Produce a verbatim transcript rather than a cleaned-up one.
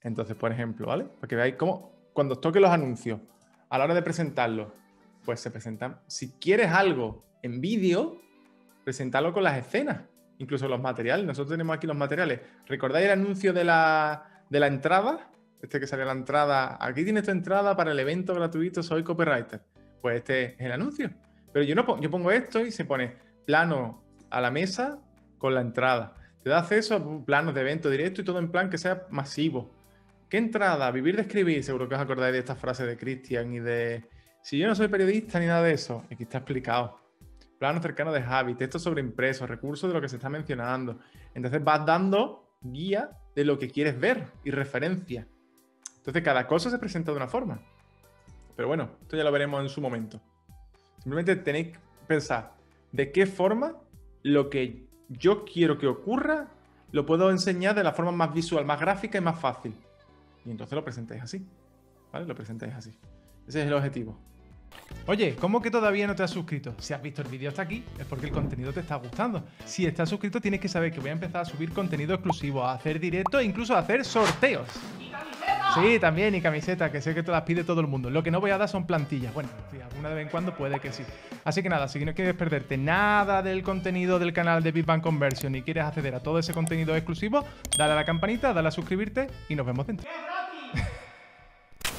Entonces, por ejemplo, ¿vale? Para que veáis cómo cuando os toque los anuncios, a la hora de presentarlos, pues se presentan. Si quieres algo en vídeo, presentarlo con las escenas, incluso los materiales. Nosotros tenemos aquí los materiales. ¿Recordáis el anuncio de la, de la entrada? Este que sale la entrada. Aquí tienes tu entrada para el evento gratuito Soy Copywriter. Pues este es el anuncio. Pero yo, no pongo, yo pongo esto y se pone plano a la mesa con la entrada. Te da acceso a planos de evento directo y todo en plan que sea masivo. ¿Qué entrada? Vivir de escribir. Seguro que os acordáis de esta frase de Cristian y de... Si yo no soy periodista ni nada de eso. Aquí está explicado. Plano cercano de Javi, texto sobre impresos, recursos de lo que se está mencionando. Entonces vas dando guía de lo que quieres ver y referencia. Entonces cada cosa se presenta de una forma. Pero bueno, esto ya lo veremos en su momento. Simplemente tenéis que pensar de qué forma lo que yo quiero que ocurra lo puedo enseñar de la forma más visual, más gráfica y más fácil. Y entonces lo presentáis así. ¿Vale? Lo presentáis así. Ese es el objetivo. Oye, ¿cómo que todavía no te has suscrito? Si has visto el vídeo hasta aquí, es porque el contenido te está gustando. Si estás suscrito, tienes que saber que voy a empezar a subir contenido exclusivo, a hacer directos e incluso a hacer sorteos. ¡Y camiseta! Sí, también, y camiseta, que sé que te las pide todo el mundo. Lo que no voy a dar son plantillas. Bueno, sí, alguna de vez en cuando puede que sí. Así que nada, si no quieres perderte nada del contenido del canal de BigBang Conversion y quieres acceder a todo ese contenido exclusivo, dale a la campanita, dale a suscribirte y nos vemos dentro.